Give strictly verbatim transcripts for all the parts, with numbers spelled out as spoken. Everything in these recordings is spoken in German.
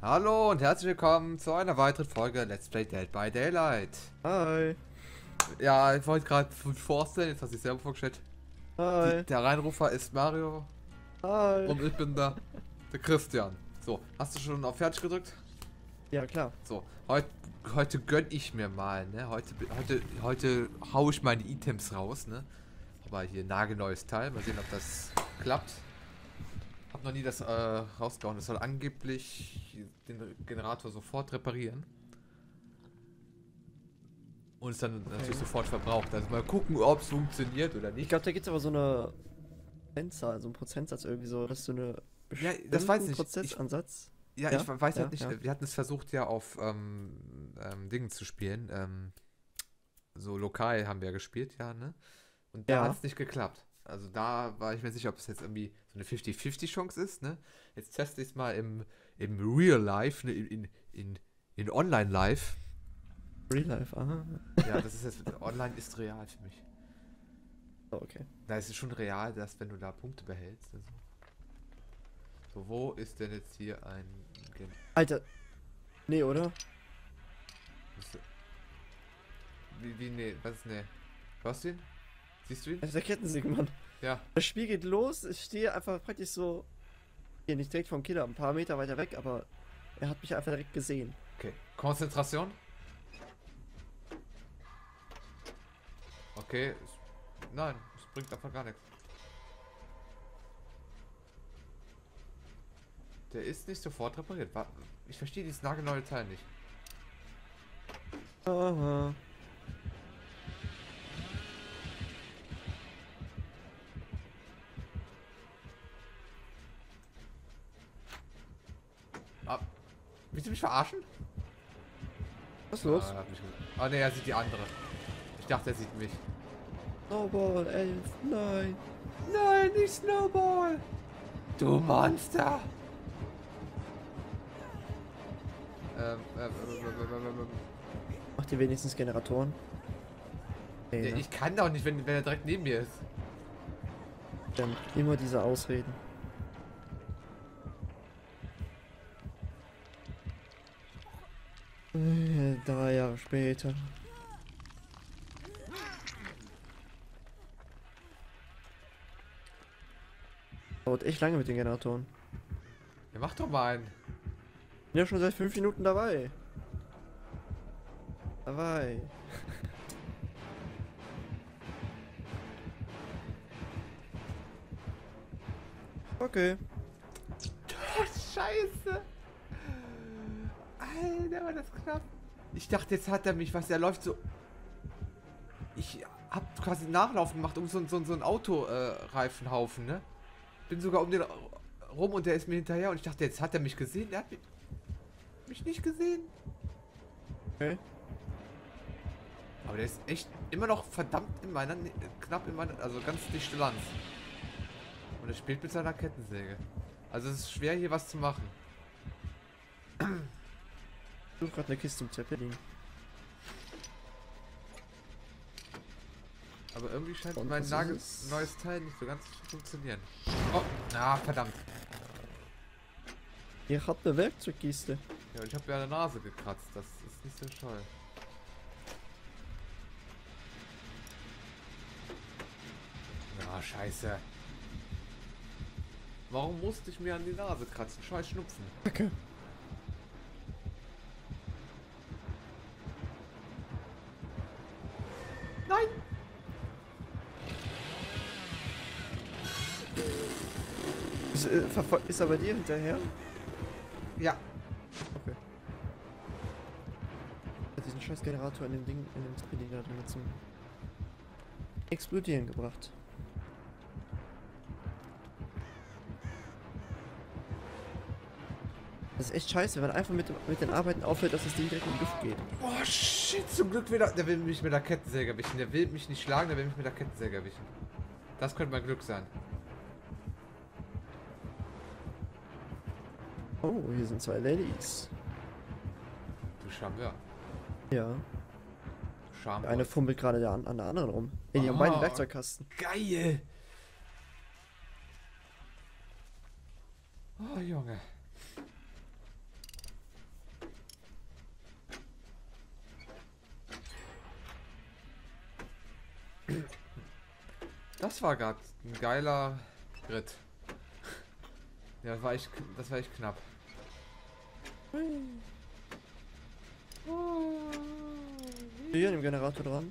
Hallo und herzlich willkommen zu einer weiteren Folge Let's Play Dead by Daylight. Hi. Ja, ich wollte gerade vorstellen, jetzt hast du dich selber vorgestellt. Die, Hi. der Reinrufer ist Mario Hi. und ich bin da, der Christian. So, hast du schon auf Fertig gedrückt? Ja, klar. So, heute, heute gönn ich mir mal, ne? Heute, heute, heute hau ich meine Items raus, ne? Aber hier ein nagelneues Teil, mal sehen, ob das klappt. Hab noch nie das äh, rausgehauen. Das soll angeblich den Generator sofort reparieren. Und ist dann Okay. natürlich sofort verbraucht. Also mal gucken, ob es funktioniert oder Ich nicht. glaube, da gibt es aber so eine Prozentzahl, so einen Prozentsatz irgendwie so, dass du eine Ja, das weiß ich nicht. Prozessansatz. Ich, ja, Ja? ich weiß Ja, halt nicht. ja. Wir hatten es versucht ja auf ähm, ähm, Dingen zu spielen. Ähm, so lokal haben wir ja gespielt, ja, ne? Und da Ja. hat es nicht geklappt. Also da war ich mir sicher, ob es jetzt irgendwie so eine fünfzig fünfzig Chance ist, ne? Jetzt teste ich es mal im, im Real Life, ne? in, in, in, in Online Life. Real Life, aha. Ja, das ist jetzt, online ist real für mich. Oh, okay. Da ist es schon real, dass wenn du da Punkte behältst. Also. So, wo ist denn jetzt hier ein... Gen Alter. Nee, oder? Ist- Wie, wie, nee, was ist, nee. Hörst du ihn? Siehst du ihn? Das ist der Kettensägen, Mann. Ja. Das Spiel geht los, ich stehe einfach praktisch so, hier nicht direkt vom Killer, ein paar Meter weiter weg, aber er hat mich einfach direkt gesehen. Okay. Konzentration. Okay. Es, nein, es bringt einfach gar nichts. Der ist nicht sofort repariert. Wa- Ich verstehe dieses nagelneue Teil nicht. Aha. Ah, willst du mich verarschen? Was ist los? Ah, er hat mich gesehen. Ah, ne, er sieht die andere. Ich dachte, er sieht mich. Snowball, elf, nein. Nein, nicht Snowball! Du Monster! Ähm, ähm, ähm, ähm, ähm, ähm, ähm. Macht ihr wenigstens Generatoren? Nee, Ja, ne? ich kann doch nicht, wenn, wenn er direkt neben mir ist. Stimmt, immer diese Ausreden. Äh, Drei Jahre später. Dauert echt lange mit den Generatoren. Ja, mach doch mal einen. Bin ja schon seit fünf Minuten dabei. Dabei. Okay. Oh, Scheiße! Alter, war das knapp. Ich dachte, jetzt hat er mich, was, er läuft so... Ich hab quasi einen Nachlauf gemacht um so, so, so einen Autoreifenhaufen, ne? Bin sogar um den rum und der ist mir hinterher und ich dachte, jetzt hat er mich gesehen. Der hat mich, mich nicht gesehen. Okay. Aber der ist echt immer noch verdammt in meiner, Nä- knapp in meiner, also ganz dicht Distanz. Und er spielt mit seiner Kettensäge. Also es ist schwer hier was zu machen. Ich suche gerade eine Kiste im Zeppelin. Aber irgendwie scheint Und mein was Nagel ist es? neues Teil nicht so ganz zu funktionieren. Oh, ah, verdammt. Ihr habt eine Werkzeugkiste. Ja, und ich habe ja eine Nase gekratzt. Das ist nicht so toll. Ja, scheiße. Warum musste ich mir an die Nase kratzen? Scheiß Schnupfen. Kacke. Nein! Ist, äh, verfol- ist er bei dir hinterher? Ja. Okay. Hat diesen scheiß Generator in dem Ding, in dem Zeppelin da drin zum Explodieren gebracht. Das ist echt scheiße, wenn man einfach mit, dem- mit den Arbeiten aufhört, dass das Ding direkt in die Luft geht. Oh shit, zum Glück wieder. Der will mich mit der Kettensäge erwischen. Der will mich nicht schlagen, der will mich mit der Kettensäge erwischen. Das könnte mein Glück sein. Oh, hier sind zwei Ladies. Du Charmeur. Ja. Du Charmeur. Eine fummelt gerade der an, an der anderen rum. In ihren Oh. beiden Werkzeugkasten. Geil! Oh, Junge. Das war gerade ein geiler Ritt. Ja, das war echt, das war echt knapp. Hier an dem Generator dran.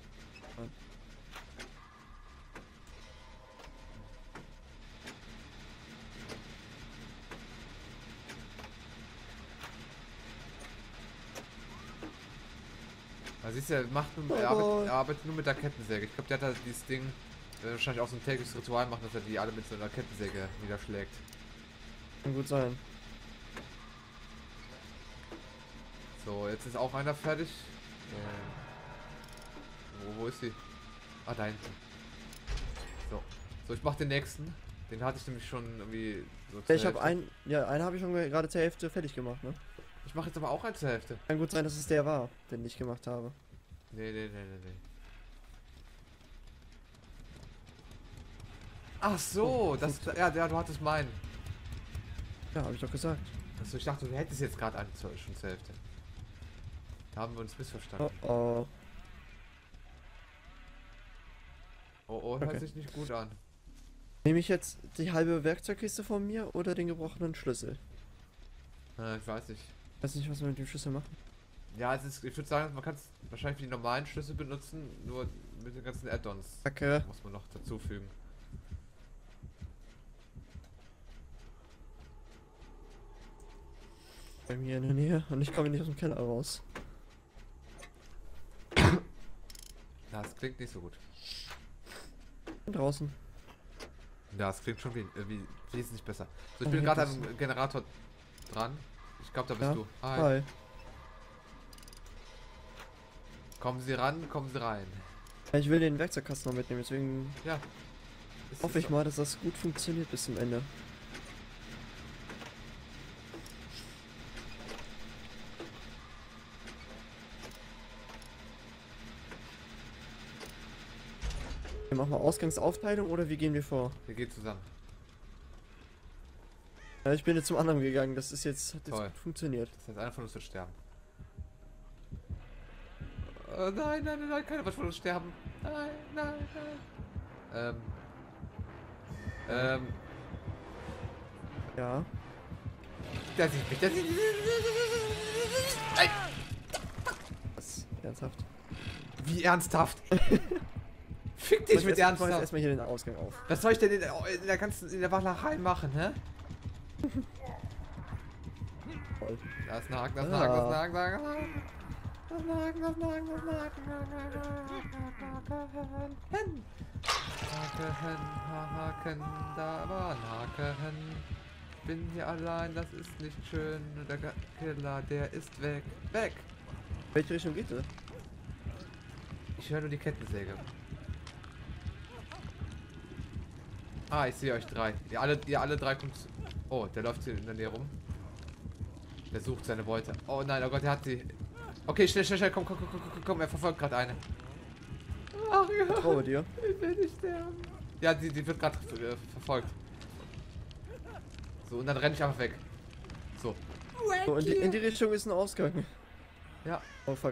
Da siehst du, er, macht nur, er, arbeitet, er arbeitet nur mit der Kettensäge. Ich glaube, der hat da dieses Ding, der wahrscheinlich auch so ein tägliches Ritual macht, dass er die alle mit so einer Kettensäge niederschlägt. Kann gut sein. So, jetzt ist auch einer fertig. Ähm, wo, wo ist sie? Ah, da hinten. So, so ich mach den nächsten. Den hatte ich nämlich schon irgendwie so zur Ich habe Hälfte. einen, ja, einen habe ich schon gerade zur Hälfte fertig gemacht, ne? Ich mache jetzt aber auch einen zur Hälfte. Kann gut sein, dass es der war, den ich gemacht habe. Nee, nee, nee, nee, nee. Ach so, das, ja, ja, du hattest meinen. Ja, habe ich doch gesagt. Also ich dachte, du hättest jetzt gerade einen zur, schon zur Hälfte. Da haben wir uns missverstanden. Oh oh. Oh, oh, hört Okay. sich nicht gut an. Nehme ich jetzt die halbe Werkzeugkiste von mir oder den gebrochenen Schlüssel? Äh, ich weiß nicht. Weiß nicht, was wir mit dem Schlüssel machen. Ja, es ist, ich würde sagen, man kann es wahrscheinlich wie die normalen Schlüssel benutzen, nur mit den ganzen Add-ons Kacke. muss man noch dazufügen. Bei mir in der Nähe und ich komme nicht aus dem Keller raus. Ja, das klingt nicht so gut. Und draußen. Ja, es klingt schon wie, irgendwie wesentlich besser. So, ich Oh, bin hier gerade bist am Generator dran. Ich glaube, da bist Ja. du. Hi. Hi. Kommen Sie ran, kommen Sie rein. Ja, ich will den Werkzeugkasten noch mitnehmen, deswegen Ja. Ist hoffe es ich so. mal, dass das gut funktioniert bis zum Ende. Wir machen mal Ausgangsaufteilung oder wie gehen wir vor? Wir gehen zusammen. Ja, ich bin jetzt zum anderen gegangen, das ist jetzt, hat jetzt Toll. gut funktioniert. Das heißt, einer von uns wird sterben. Äh, nein, nein, nein, nein, keiner wird von uns sterben. Nein, nein, nein. Ähm. Ähm. Ja. Der sieht mich, der sieht mich. Ey, Was? Ernsthaft? wie ernsthaft? Fick dich mit Ich mach jetzt ernsthaft. erstmal hier den Ausgang auf. Was soll ich denn in der, in der ganzen, in der Walachei machen, hä? Voll. Das ist ein Haken, das ist ein Ah. Haken, das ist ein Haken, das ist ein Haken. Das ist ein Haken, das ist ein Haken, das ist ein Haken. Haken, Haken, Haken, da war ein Haken. Bin hier allein, das ist nicht schön. Der Killer, der ist weg. Weg! Welche Richtung geht es? Ich höre nur die Kettensäge. Ah, ich sehe euch drei. Ihr alle, ihr alle drei kommt. zu- Oh, der läuft hier in der Nähe rum. Der sucht seine Beute. Oh nein, oh Gott, der hat sie. Okay, schnell, schnell, schnell, komm, komm, komm, komm, komm, komm, er verfolgt gerade eine. Ach ja, Traue dir. ich will nicht sterben. Ja, die, die wird gerade äh, verfolgt. So, und dann renne ich einfach weg. So. So, in die, in die Richtung ist ein Ausgang. Ja, Oh fuck.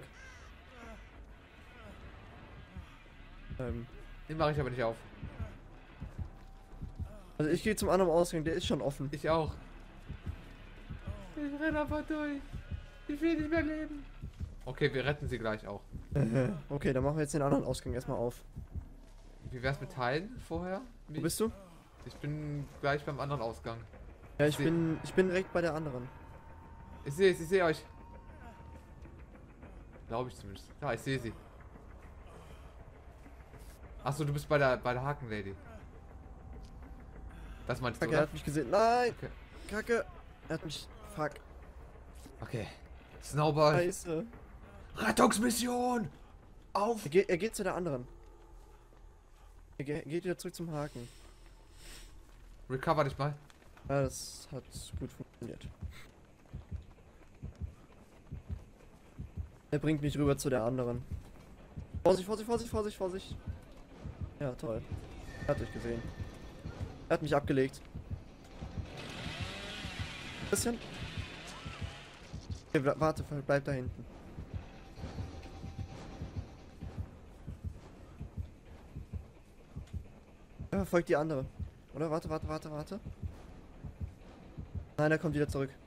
Ähm, den mache ich aber nicht auf. also ich gehe zum anderen Ausgang, der ist schon offen. Ich auch. Ich renne einfach durch. Ich will nicht mehr leben. Okay, wir retten sie gleich auch. Äh, okay, dann machen wir jetzt den anderen Ausgang erstmal auf. Wie wär's mit Teilen vorher? Wo bist du? Ich bin gleich beim anderen Ausgang. Ja, ich Seh- bin, ich bin direkt bei der anderen. Ich sehe es, ich sehe euch. Glaube ich zumindest. Ja, ich sehe sie. Achso, du bist bei der bei der Hakenlady. Das meinst du, Kacke, er oder? hat mich gesehen. Nein! Okay. Kacke! Er hat mich. Fuck. Okay. Snowball. Scheiße. Rettungsmission! Auf! Er geht, er geht zu der anderen. Er ge geht wieder zurück zum Haken. Recover dich mal. Ja, das hat gut funktioniert. Er bringt mich rüber zu der anderen. Vorsicht, Vorsicht, Vorsicht, Vorsicht, Vorsicht. Ja, toll. Er hat dich gesehen. Er hat mich abgelegt. Bisschen. Okay, wa- warte, bleib da hinten. Er verfolgt die andere. Oder? Warte, warte, warte, warte. Nein, er kommt wieder zurück.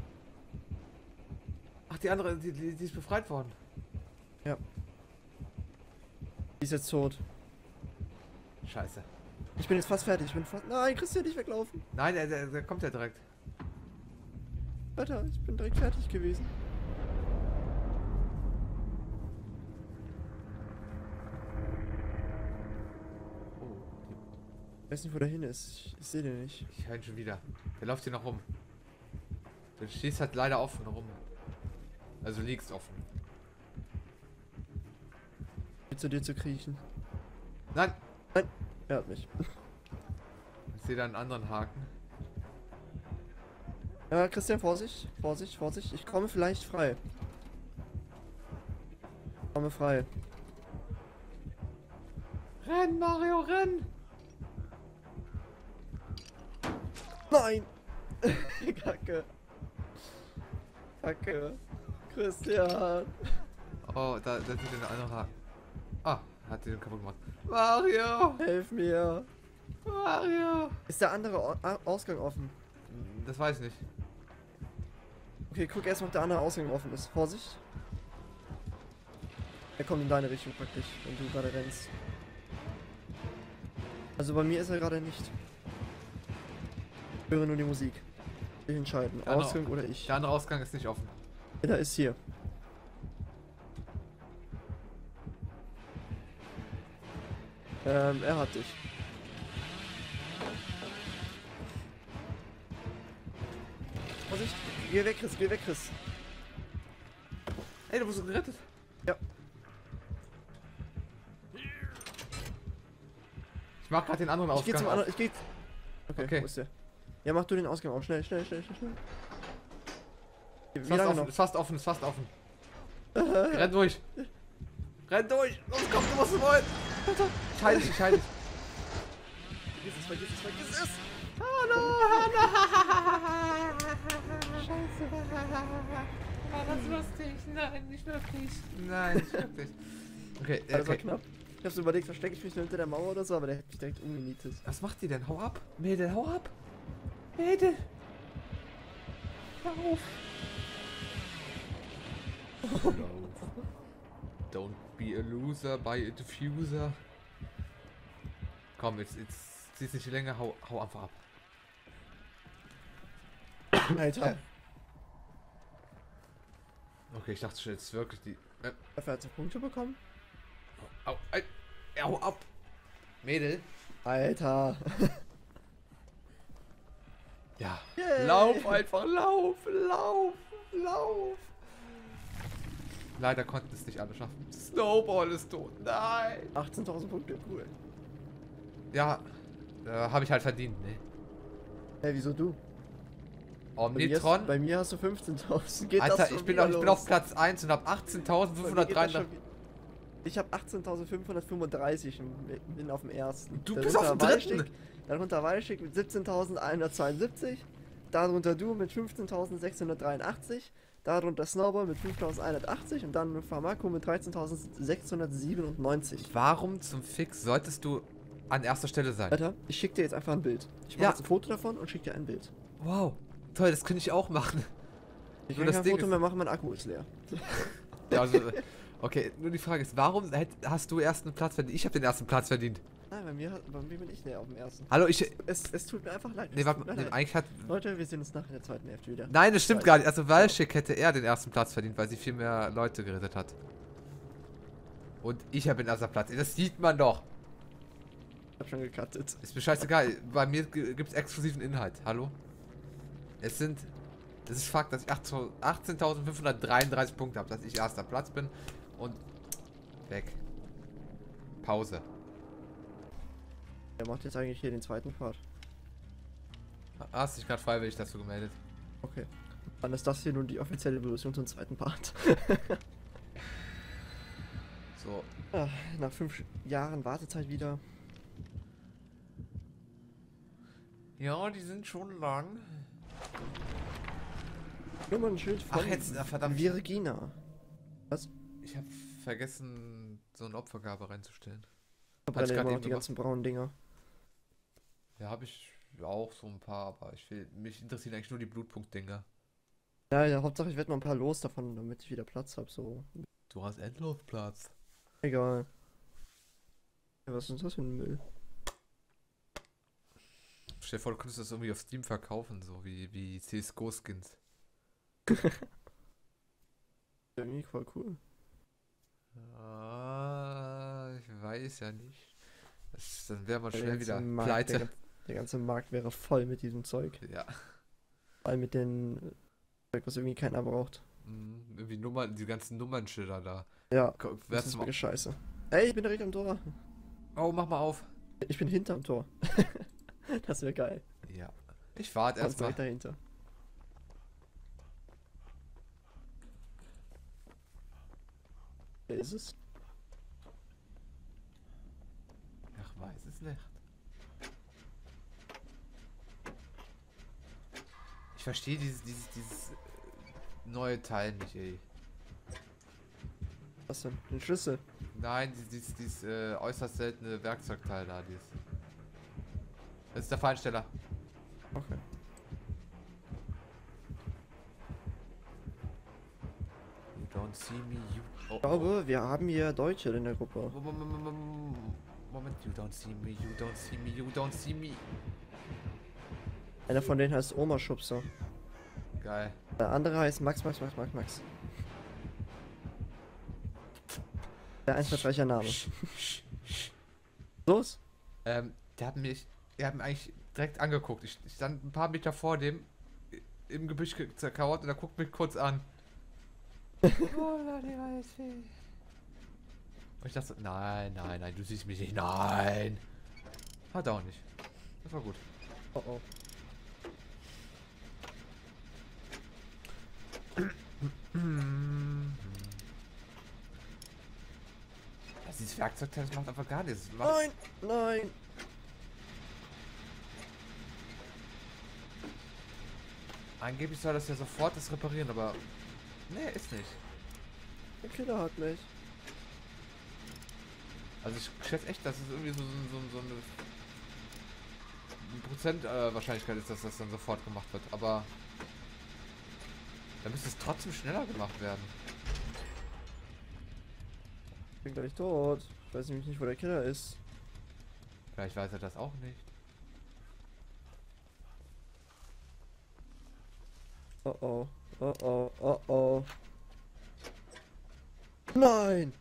Ach, die andere, die, die, die ist befreit worden. Ja. Die ist jetzt tot. Scheiße. Ich bin jetzt fast fertig. Ich bin fast... Nein, Christian, nicht weglaufen. Nein, der, der, der kommt ja direkt. Alter, ich bin direkt fertig gewesen. Oh, Ich weiß nicht, wo der hin ist. Ich, ich sehe den nicht. ich höre ihn schon wieder. Der läuft hier noch rum. Du stehst halt leider offen rum. Also liegst offen. Wie zu dir zu kriechen. Nein! Nein, er hat mich. Ich sehe da einen anderen Haken. Ja, Christian, Vorsicht, Vorsicht, Vorsicht. Ich komme vielleicht frei. Ich komme frei. Renn, Mario, renn! Nein! Kacke. Kacke. Christian. Oh, da, da sieht ein anderer Haken. Ah, hat den kaputt gemacht. Mario! Helf mir. Mario! Ist der andere O- A- Ausgang offen? Das weiß ich nicht. Okay, guck erstmal, ob der andere Ausgang offen ist. Vorsicht. Er kommt in deine Richtung praktisch, wenn du gerade rennst. Also bei mir ist er gerade nicht. Ich höre nur die Musik. Ich entscheiden, Der andere- Ausgang oder ich. Der andere Ausgang ist nicht offen. Der ist hier. Ähm, er hat dich. Vorsicht, geh weg, Chris, geh weg, Chris. Ey, du bist gerettet. Ja. Ich mach gerade den anderen Ich Ausgang. geh zum auf. anderen, ich geh... Okay, Okay. wo ist der? Ja, mach du den Ausgang auf, schnell, schnell, schnell, schnell, schnell. Wie Ist fast lange offen, noch? ist fast offen, ist fast offen. Renn durch. Renn durch. Los, komm, du musst wollen. Ich halte dich, ich halte dich. Vergiss es, vergiss es, vergiss es! Hallo, hallo. Scheiße. War das lustig? Nein, nicht wirklich. Nein, nicht wirklich. Okay, Das war okay. knapp. Ich hab's überlegt, verstecke ich mich nur hinter der Mauer oder so, aber der hätte mich direkt umgenietet. Was macht die denn? Hau ab. Mädel, hau ab. Mädel. Hör auf. Don't be a loser, buy a diffuser. Komm, jetzt, jetzt zieh's nicht länger, hau, hau einfach ab. Alter. Okay, ich dachte schon jetzt wirklich die... Äh, Dafür hat sie Punkte bekommen? au, äh, hau ab. Mädel. Alter. Ja. Yay. Lauf einfach, lauf, lauf, lauf. Leider konnten es nicht alle schaffen. Snowball ist tot. Nein. achtzehntausend Punkte, cool. Ja, äh, habe ich halt verdient, ne? Hey, wieso du? Bei mir, Omnitron. hast, bei mir hast du fünfzehntausend. Geht das Alter, schon ich bin, wieder auf, ich bin los? auf Platz eins und habe achtzehntausendfünfhundertdreiundachtzig. Ich habe achtzehntausendfünfhundertfünfunddreißig und bin auf dem ersten. Du bist auf dem Waldstick- dritten. Darunter Waldstick mit siebzehntausendeinhundertzweiundsiebzig. Darunter du mit fünfzehntausendsechshundertdreiundachtzig. Darunter Snowball mit fünftausendeinhundertachtzig und dann Pharmaco mit dreizehntausendsechshundertsiebenundneunzig. Warum zum Fix solltest du an erster Stelle sein? Alter, ich schick dir jetzt einfach ein Bild. Ich mache Ja. jetzt ein Foto davon und schick dir ein Bild. Wow, toll, das könnte ich auch machen. Ich Nur kann das kein Ding Foto ist- mehr machen, mein Akku ist leer. Ja, also, okay, nur die Frage ist, warum hätt, hast du ersten Platz verdient? Ich habe den ersten Platz verdient. Nein, bei mir, bei mir bin ich leer auf dem ersten. Hallo, ich... Es, es tut mir einfach leid. Nee, es warte, tut mir nee, leid. eigentlich hat... Leute, wir sehen uns nach in der zweiten Hälfte wieder. Nein, das stimmt Weiß. gar nicht. Also Walschick hätte er den ersten Platz verdient, weil sie viel mehr Leute gerettet hat. Und ich habe den ersten Platz. Das sieht man doch. Ich hab schon gecuttet. Ist mir scheißegal. Bei mir gibt es exklusiven Inhalt. Hallo? Es sind... Das ist Fakt, dass ich achtzehntausendfünfhundertdreiunddreißig Punkte habe, dass ich erster Platz bin. Und... Weg. Pause. Wer macht jetzt eigentlich hier den zweiten Part? Hast dich gerade freiwillig dazu gemeldet? Okay. Dann ist das hier nun die offizielle Evolution zum zweiten Part. So. Ah, nach fünf Jahren Wartezeit wieder. Ja, die sind schon lang. Nummernschild von Ach, jetzt, ah, verdammt. Virgina. Was? Ich habe vergessen, so eine Opfergabe reinzustellen. Verbrenne grad immer noch eben die ganzen braunen Dinger. Ja, habe ich auch so ein paar, aber ich will, mich interessieren eigentlich nur die Blutpunktdinger. Ja, ja, Hauptsache ich werde noch ein paar los davon, damit ich wieder Platz habe, so. Du hast Endlosplatz. Egal. Ja, was ist denn das für ein Müll? Stell dir vor, du könntest das irgendwie auf Steam verkaufen, so wie, wie C S G O-Skins. Irgendwie voll cool. Ah, ich weiß ja nicht. Das, dann wäre man Der schnell ganze wieder Markt, pleite. Der, gan- der ganze Markt wäre voll mit diesem Zeug. Ja. Vor allem mit den äh, Zeug, was irgendwie keiner braucht. Mhm, irgendwie Nummern, die ganzen Nummernschilder da. Ja, Ko- das wärst ist du mal. wirklich scheiße. Ey, ich bin direkt am Tor. Oh, mach mal auf. Ich bin hinterm Tor. Das wäre geil. Ja. Ich warte Ganz erstmal. direkt dahinter. Wer ist es? Ach, weiß es nicht. Ich verstehe dieses, dieses, dieses äh, neue Teil nicht, ey. Was denn? Den Schlüssel? Nein, dieses, dieses, dieses äh, äußerst seltene Werkzeugteil da, dieses. Das ist der Feinsteller. Okay. You don't see me, you. Oh, Ich glaube, wir haben hier Deutsche in der Gruppe. oh. Moment, you don't see me, you don't see me, you don't see me. Einer von denen heißt Oma Schubser. Geil. Der andere heißt Max, Max, Max, Max, Max. Der einfallsreicher Name. Los? Ähm, der hat mich, der hat mich eigentlich direkt angeguckt. Ich, ich stand ein paar Meter vor dem i- im Gebüsch ge- zerkauert und er guckt mich kurz an. Und ich dachte so, nein, nein, nein, du siehst mich nicht. Nein. Hat er auch nicht. Das war gut. Oh oh. Das dieses Werkzeugteil, das macht einfach gar nichts. Das macht, Nein, nein. angeblich soll das ja sofort das reparieren, aber nee, ist nicht. Der Killer hat mich. Also ich schätze echt, dass es irgendwie so, so, so, so eine Prozent äh, Wahrscheinlichkeit ist, dass das dann sofort gemacht wird. Aber dann müsste es trotzdem schneller gemacht werden. Ich bin gleich tot. Ich weiß nämlich nicht, wo der Killer ist. Vielleicht weiß er das auch nicht. Oh oh. Oh oh. Oh oh. Nein!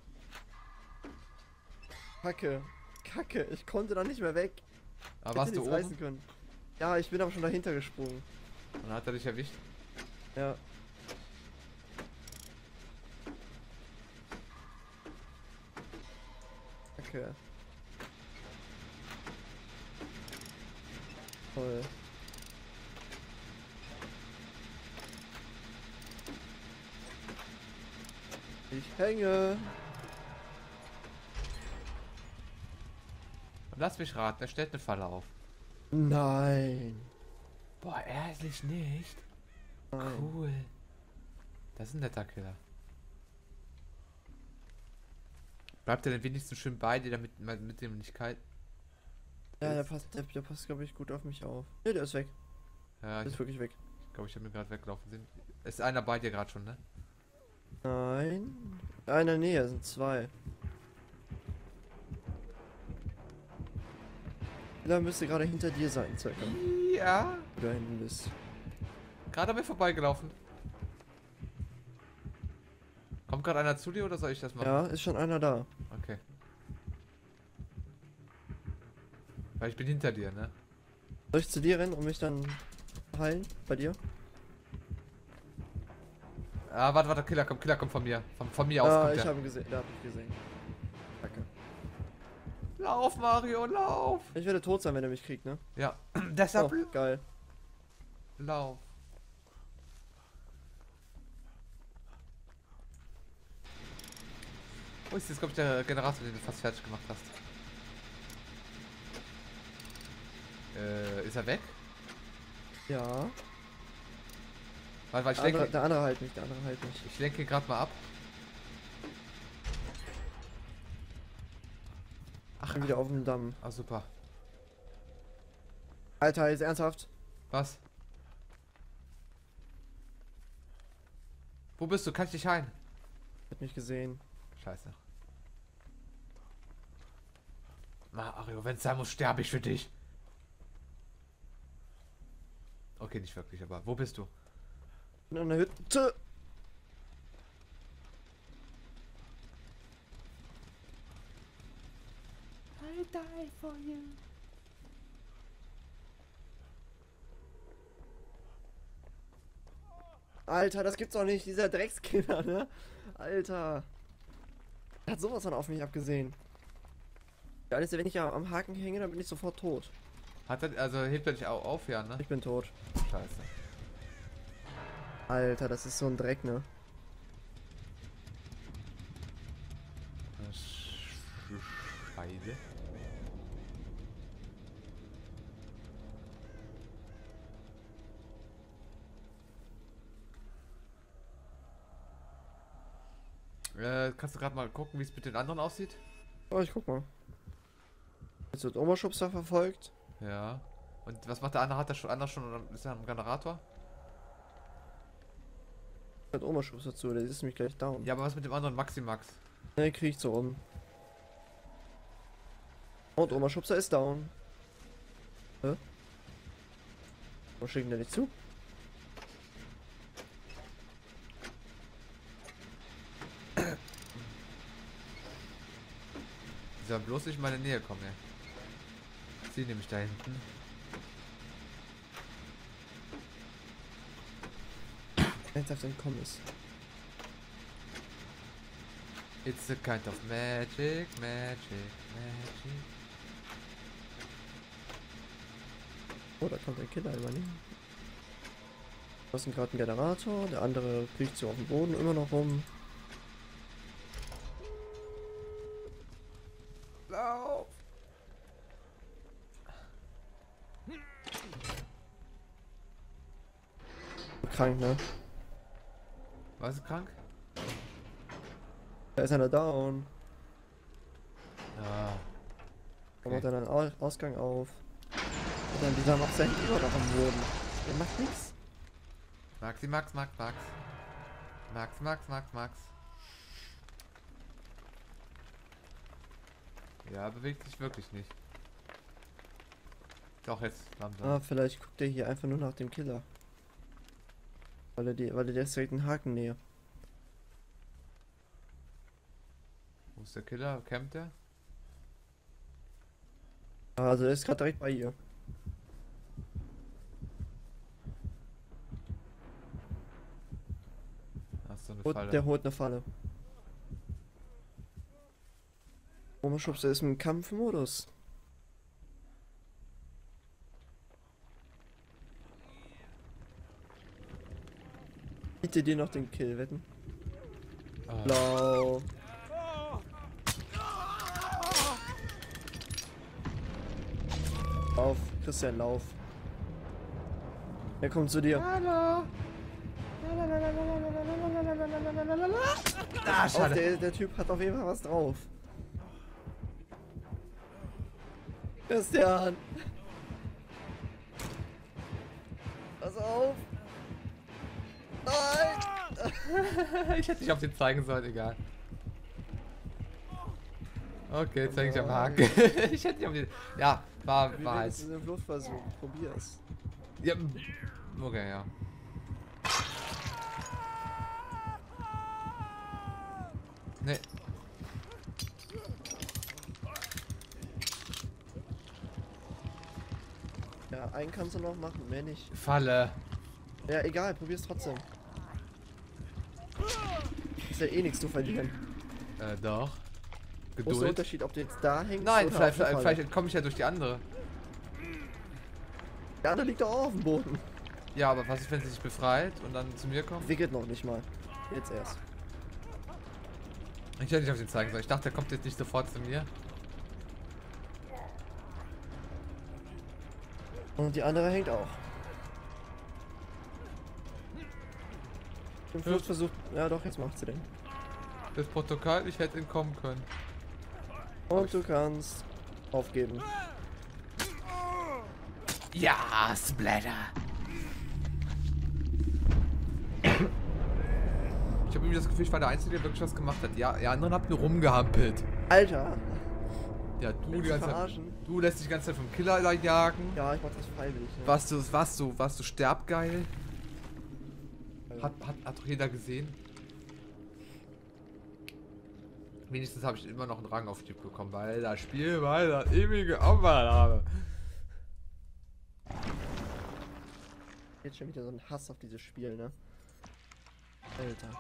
Kacke. Kacke. Ich konnte da nicht mehr weg. Aber Ich warst hätte du nichts oben? reißen können. Ja, ich bin aber schon dahinter gesprungen. Und dann hat er dich erwischt. Ja. Kacke. Toll. Ich hänge. Und lass mich raten, er stellt eine Falle auf. Nein. Boah, ehrlich nicht? Nein. Cool. Das ist ein netter Killer. Bleibt er denn wenigstens schön bei dir, damit man mit dem nicht kalt... Ja, der passt, der, der passt, glaube ich, gut auf mich auf. Ne, der ist weg. Ja, Der ich ist wirklich weg. glaube, ich habe mir gerade weglaufen sehen. Ist einer bei dir gerade schon, ne? Nein. Ah, in der Nähe sind zwei. Da müsste gerade hinter dir sein, circa. Ja. Wo du da hinten bist. Gerade an mir vorbeigelaufen. Kommt gerade einer zu dir oder soll ich das machen? Ja, ist schon einer da. Okay. Weil ich bin hinter dir, ne? Soll ich zu dir rennen und mich dann heilen? Bei dir? Ah, warte, warte, Killer kommt, Killer kommt von mir. Von, von mir aus Ah, kommt ich der. habe ihn gesehen. Der hat mich gesehen. Danke. Lauf, Mario, lauf! Ich werde tot sein, wenn er mich kriegt, ne? Ja, deshalb Oh, geil. lauf. Wo ist jetzt, glaube ich, der Generator, den du fast fertig gemacht hast? Äh, ist er weg? Ja. Warte, weil ich Der andere, lenke, der andere halt nicht, der andere halt nicht. ich lenke ihn gerade mal ab. Ich bin wieder auf dem Damm. Ah, super. Alter, ist ernsthaft? Was? Wo bist du? Kann ich dich heilen? Hat mich gesehen. Scheiße. Mario, wenn es sein muss, sterbe ich für dich. Okay, nicht wirklich, aber wo bist du? In einer Hütte. I die for you. Alter, das gibt's doch nicht, dieser Dreckskinder, ne? Alter. Er hat sowas von auf mich abgesehen. Ja, alles, wenn ich ja am Haken hänge, dann bin ich sofort tot. Hat er, also hebt er dich auch auf, ja, ne? Ich bin tot. Scheiße. Alter, das ist so ein Dreck, ne? Scheide. Äh, kannst du gerade mal gucken, wie es mit den anderen aussieht? Oh, ich guck mal. Jetzt wird Oberschubser verfolgt. Ja. Und was macht der andere? Hat der schon anders schon oder ist er am Generator? Hat Oberschubser zu, der ist nämlich gleich down. Ja, aber was mit dem anderen Maximax? Der kriegt so um. Und Oberschubser ist down. Hä? Wo schicken der nicht zu? Die soll bloß nicht in meine Nähe kommen, ey. Sie nämlich da hinten. Ernsthaft entkommen ist. It's a kind of magic, magic, magic. Oh, da kommt ein Killer übernehmen. Da ist gerade ein Generator, der andere kriegt so auf dem Boden immer noch rum. Lauf! Krank, ne? Was ist krank? Da ist einer down. Ja. Da macht er einen Au- Ausgang auf. Und dann dieser macht sein immer noch am Boden. Der macht nichts. Maxi, Max, Max, Max. Max, Max, Max, Max. Ja, bewegt sich wirklich nicht. Doch, jetzt langsam. Ah, vielleicht guckt er hier einfach nur nach dem Killer. Weil er die, weil er jetzt direkt einen Haken näher. Wo ist der Killer? Campt der? Also er ist gerade direkt bei ihr. Hast du eine Und Falle? der holt eine Falle. Oberschubser ist im Kampfmodus. Biete dir noch den Kill, wetten? Ah. Blau. Lauf, Christian, lauf. Er kommt zu dir. Hallo! Ah, Auf, schade. der, der Typ hat auf jeden Fall was drauf. Christian! Pass auf! Nein! Ich hätte dich auf den zeigen sollen, egal. Okay, zeig ich am Haken. Ich hätte dich auf den. Ja, war, Wie war halt. ist ein Fluchtversuch? Probier's. Ja, okay, ja. Nee. Ja, einen kannst du noch machen, mehr nicht. Falle. Ja, egal, probier's trotzdem. Ist ja eh nichts zu verlieren. Äh, doch. Großer Geduld. Unterschied, ob du jetzt da hängst Nein, oder vielleicht, auf der vielleicht, Falle. vielleicht entkomme ich ja durch die andere. Der andere liegt doch auch auf dem Boden. Ja, aber was ist, wenn sie sich befreit und dann zu mir kommt? Wickelt noch nicht mal. Jetzt erst. Ich hätte nicht auf den zeigen sollen. Ich dachte, der kommt jetzt nicht sofort zu mir. Und die andere hängt auch. Im Fluchtversuch. Ja doch, jetzt macht sie den. Das Protokoll, ich hätte entkommen können. Und du kannst aufgeben. Ja, Splatter. Ich habe irgendwie das Gefühl, ich war der Einzige, der wirklich was gemacht hat. Ja, ihr anderen habt nur rumgehampelt. Alter. Ja, du, Willst die du ganze Zeit, verarschen? du lässt dich die ganze Zeit vom Killer da jagen. Ja, ich mach das freiwillig. Ne? Warst du, warst du, warst du sterbgeil? Ja. Hat, hat, hat doch jeder gesehen. Wenigstens habe ich immer noch einen Rangaufstieg bekommen, weil das Spiel war das ewige Opfer habe. Jetzt schon wieder so ein Hass auf dieses Spiel, ne? Alter.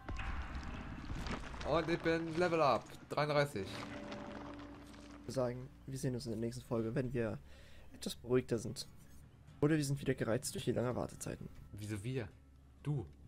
Und ich bin Level Up. dreiunddreißig. Wir sagen, wir sehen uns in der nächsten Folge, wenn wir etwas beruhigter sind. Oder wir sind wieder gereizt durch die langen Wartezeiten. Wieso wir? Du.